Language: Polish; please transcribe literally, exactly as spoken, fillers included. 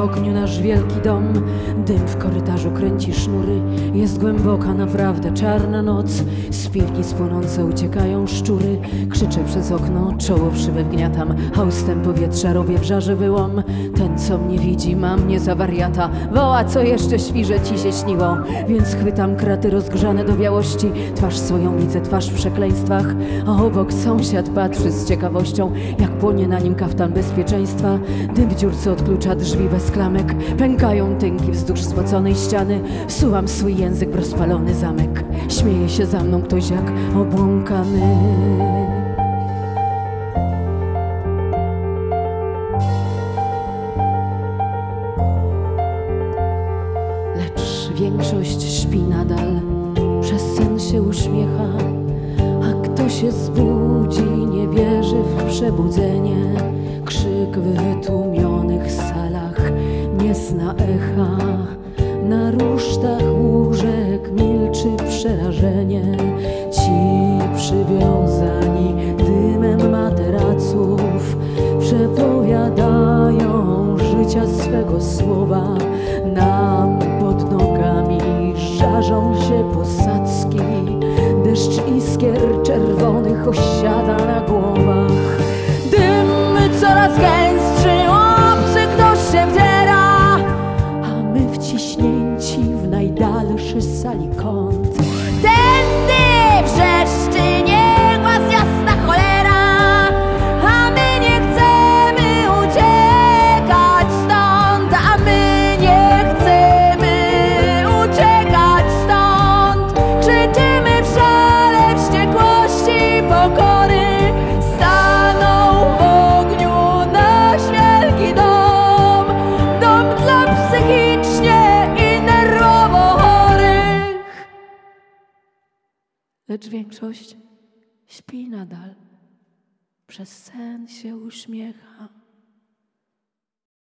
ogniu nasz wielki dom. Dym w korytarzu kręci sznury. Jest głęboka, naprawdę czarna noc. Z piwnic płonące uciekają szczury. Krzyczę przez okno, czoło w szybę wgniatam. Haustem powietrza robię w żarze wyłom. Ten, co mnie widzi, ma mnie za wariata. Woła, co jeszcze śpi, że ci się śniło. Więc chwytam kraty rozgrzane do białości. Twarz swoją widzę, twarz w przekleństwach. A obok sąsiad patrzy z ciekawością, jak płonie na nim kaftan bezpieczeństwa. Dym w dziurce odklucza drzwi bez klamek. Pękają tynki wzdłuż spoconej ściany. Wsuwam swój język w rozpalony zamek. Śmieje się za mną ktoś jak obłąkany. Lecz większość śpi nadal, przez sen się uśmiecha. A kto się zbudzi, nie wierzy w przebudzenie. Krzyk w wytłumionych salach nie zna echa. Na rusztach łóżek milczy przerażenie. Ci przywiązani dymem materaców przepowiadają życia swego słowa. Nam pod nogami żarzą się posadzki. Deszcz iskier czerwonych osiada na głowach. Dym coraz gęstszy, obcy ktoś się wdziera, a my wciśnięci w najdalszy sali kąt. Tędy wrzeszczy niegłas jasna cholera, a my nie chcemy uciekać stąd, a my nie chcemy uciekać stąd. Krzyczymy w szale wściekłości pokory. Stanął w ogniu nasz wielki dom, dom dla psychicznie i nerwowo chorych. Lecz większość śpi nadal, przez sen się uśmiecha.